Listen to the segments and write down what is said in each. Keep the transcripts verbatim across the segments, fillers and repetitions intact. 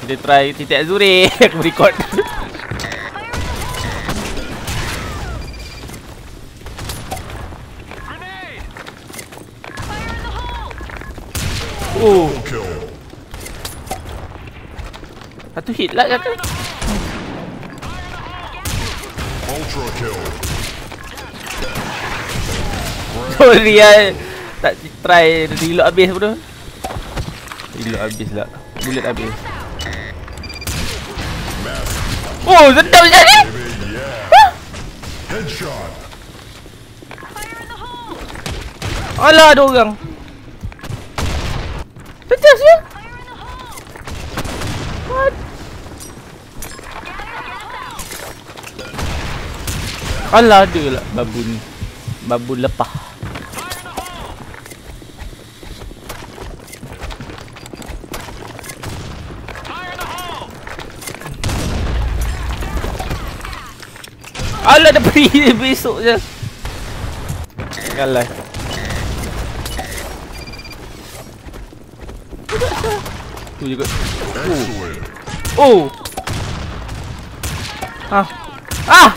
Dia try titik Azuri. Aku record. Oh. Satu hit lah kata. Ultra kill. Sorry lah. Tak try reload habis bro. Reload habis lah. Bullet habis. Oh, sedap je ni. Headshot. Alah, ada orang. Tetas ya? What? Alah, ada lah babun. Babun lepah. Alah, dah pergi besok je. Kalah. Tu juga. Oh. Oh. Ah. Ah.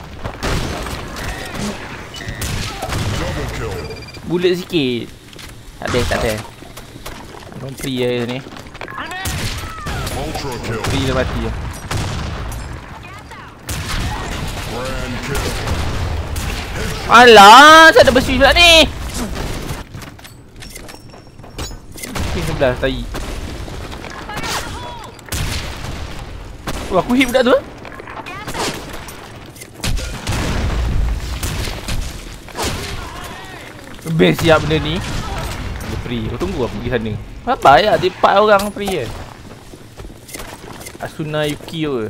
Bullet sikit. Tak ada, tak ada. Orang free je ni. Free dah mati je. Alah, saya dah bersih pula ni. Pin sebelah, tai. Oh, aku hit budak tu. Best siap benda ni. Dia free. Kau tunggu aku pergi sana. Apa ya? Dia empat orang free je. Asuna Yuki ke?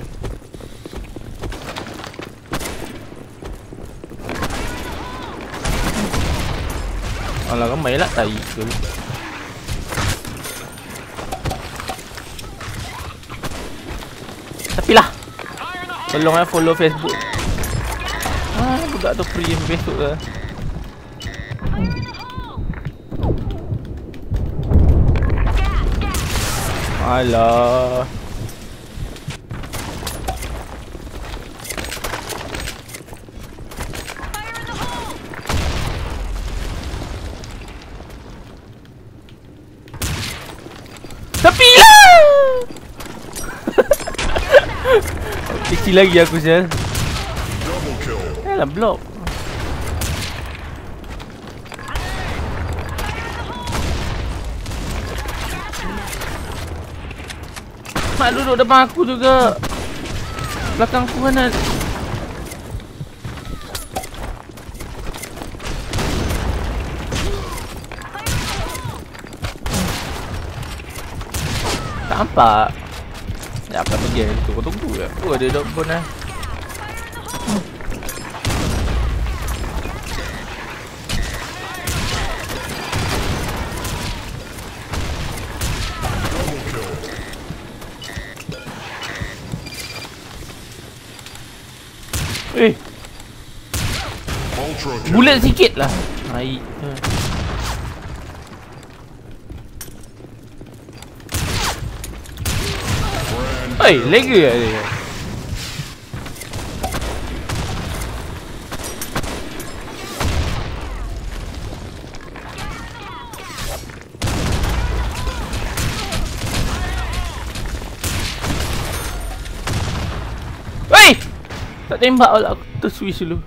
Alah, ramai lah tai tu. Tapi lah, tolong lah follow Facebook. Ah, budak tu free besok lah. Alah. Tapi lah. Kecil lagi aku sel. Alah, block. Mak duduk depan aku juga. Belakang aku kanan. Tak nampak. Ya, apa pergi tu? Kau tunggu je. Oh, ada dog pun lah. Eh, bullet sikit lah. Naik. Hei, lega lah dia. Hei! Tak tembak lah, aku terswish dulu.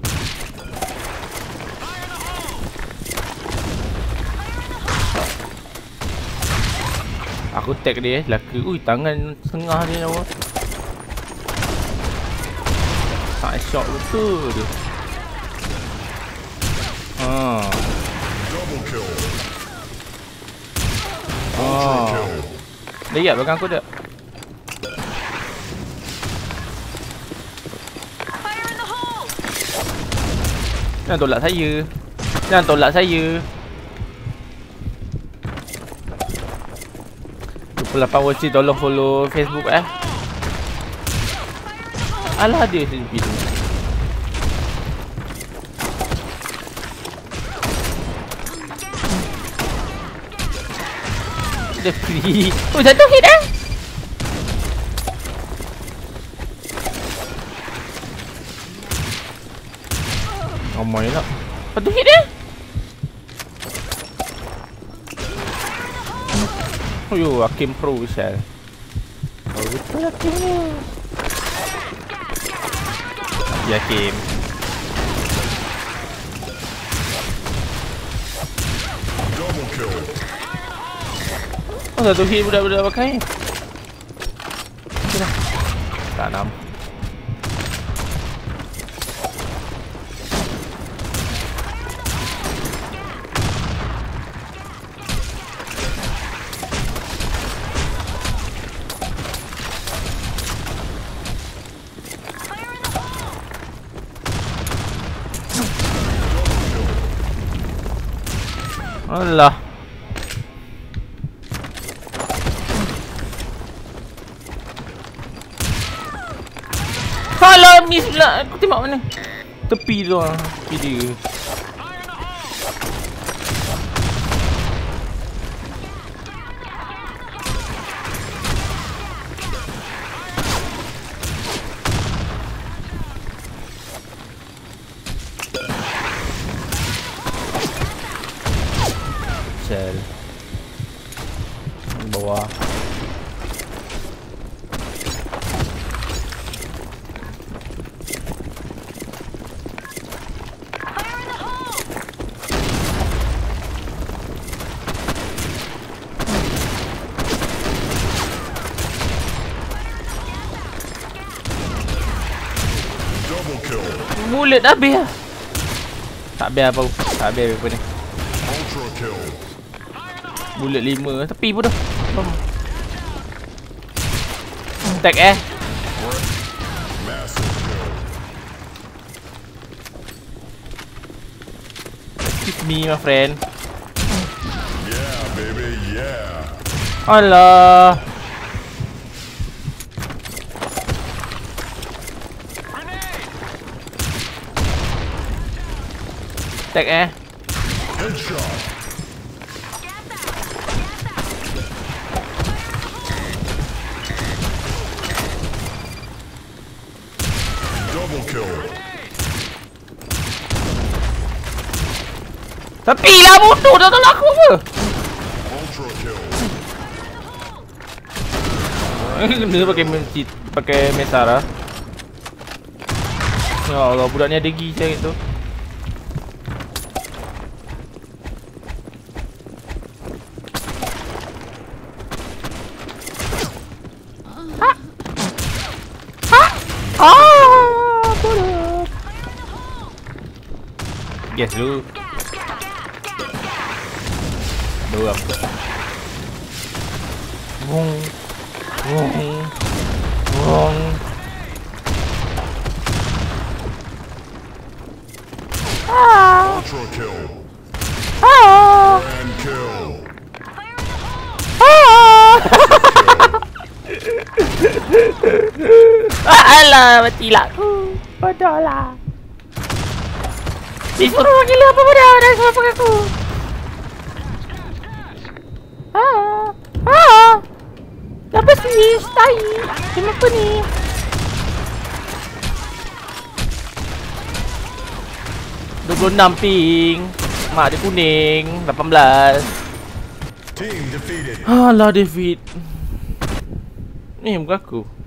Aku tag dia, lelaki. Ui, tangan tengah dia nama. Tak shot betul dia. Haa. Haa. Dia ingat belakang aku tak? Jangan tolak saya. Jangan tolak saya. lapan watch tolong follow Facebook eh. Alah, dia sendiri tu. Dia free. Oh, jatuh hit eh. Ramai lah. Satu hit dia. Oh yo, Hakim Pro Shell. Oh betul Hakim ni. Ya Hakim. Double kill. Oh satu hit budak-budak pakai. Okay dah. Tak enam. Alah. Alah, miss pula. Aku tembak mana? Tepi tu lah. Tepi dia. Shell bawah. Double kill. Bullet dah habis lah. Tak habis apa. Tak habis apa ni. Ultra kill. Bullet lima tepi pun dah. Bom. Tag eh. Massive kill. Excuse me my friend. Yeah, baby, yeah. Alah. Tag eh. Headshot. Double kill. Tepi lah bodoh, dah tolak aku apa? Ultra kill. Kena pakai mencit, pakai Mesara. Ya Allah, budak ni ada gi saya tu. Ha? Ha? Ah, bodoh. Guess dulu. Dua aku. Wong. Wong. Wong. Ah. Ultra kill. Ah. And kill. Ah. Alah, matilah aku. Bodoh lah. Disuruh gila apa bodoh dah suruh pakai aku. Ah. Ah. Apa sih? Tai. Macam apa ni? dua puluh enam ping. Mak dia kuning. lapan belas. Team defeated. Alah defeat. Ni muka aku.